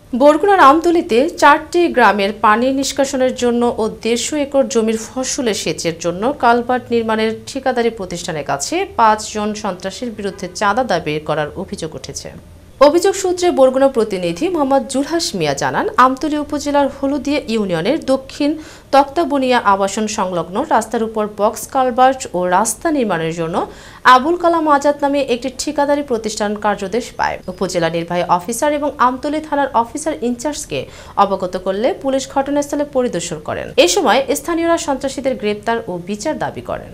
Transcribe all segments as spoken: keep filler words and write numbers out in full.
বরগুনার আমতলীতে চারটি গ্রামের পানি নিষ্কাশনের জন্য ও দেড়শো একর জমির ফসলে সেচের জন্য কালভার্ট নির্মাণের ঠিকাদারি প্রতিষ্ঠানের কাছে পাঁচজন সন্ত্রাসীর বিরুদ্ধে চাঁদা দাবি করার অভিযোগ উঠেছে। অভিযোগ সূত্রে বরগুনা প্রতিনিধি মোহাম্মদ জুলহাস মিয়া জানান, আমতলী উপজেলার হলুদিয়া ইউনিয়নের দক্ষিণ তক্তাবনিয়া আবাসন সংলগ্ন রাস্তার উপর বক্স কালভার্ট ও রাস্তা নির্মাণের জন্য আবুল কালাম আজাদ নামে একটি ঠিকাদারি প্রতিষ্ঠান কার্যদেশ পায়। উপজেলা নির্বাহী অফিসার এবং আমতলী থানার অফিসার ইনচার্জকে অবগত করলে পুলিশ ঘটনাস্থলে পরিদর্শন করেন। এ সময় স্থানীয়রা সন্ত্রাসীদের গ্রেপ্তার ও বিচার দাবি করেন।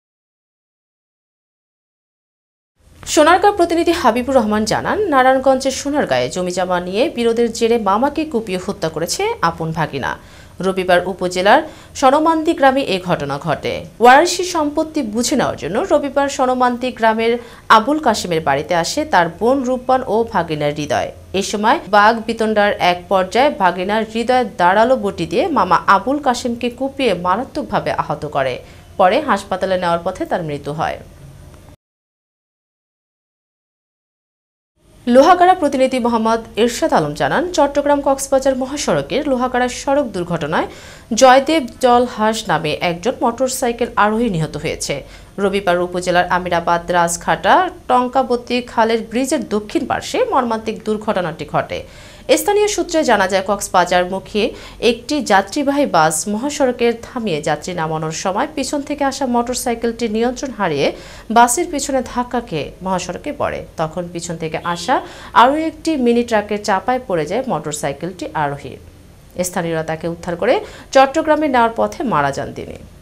সোনারগাঁ প্রতিনিধি হাবিবুর রহমান জানান, নারায়ণগঞ্জের সোনারগাঁয়ে জমিজমা নিয়ে বিরোধের জেরে মামাকে কুপিয়ে হত্যা করেছে আপন ভাগিনা। রবিবার উপজেলার সনমান্তি গ্রামে এই ঘটনা ঘটে। ওয়ারিশি সম্পত্তি বুঝে নেওয়ার জন্য রবিবার সনমান্তি গ্রামের আবুল কাশিমের বাড়িতে আসে তার বোন রূপবান ও ভাগিনার হৃদয়। এ সময় বাঘ বিতণ্ডার এক পর্যায়ে ভাগিনার হৃদয় দাঁড়ালো বটি দিয়ে মামা আবুল কাশিমকে কুপিয়ে মারাত্মকভাবে আহত করে। পরে হাসপাতালে নেওয়ার পথে তার মৃত্যু হয়। লোহাগাড়া প্রতিনিধি মোহাম্মদ এরশাদ আলম জানান, চট্টগ্রাম কক্সবাজার মহাসড়কের লোহাগাড়ার সড়ক দুর্ঘটনায় জয়দেব জলহাস নামে একজন মোটরসাইকেল আরোহী নিহত হয়েছে। রবিবার উপজেলার আমিরাবাদ রাজঘাটা টঙ্কাবতী খালের ব্রিজের দক্ষিণ পার্শ্বে মর্মান্তিক দুর্ঘটনাটি ঘটে। স্থানীয় সূত্রে জানা যায়, কক্সবাজারমুখী একটি যাত্রীবাহী বাস মহাসড়কে থামিয়ে যাত্রী নামানোর সময় পিছন থেকে আসা মোটরসাইকেলটি নিয়ন্ত্রণ হারিয়ে বাসের পিছনে ধাক্কা খেয়ে মহাসড়কে পড়ে। তখন পিছন থেকে আসা আরও একটি মিনি ট্রাকের চাপায় পড়ে যায় মোটরসাইকেলটি আরোহী। স্থানীয়রা তাকে উদ্ধার করে চট্টগ্রামে নেওয়ার পথে মারা যান তিনি।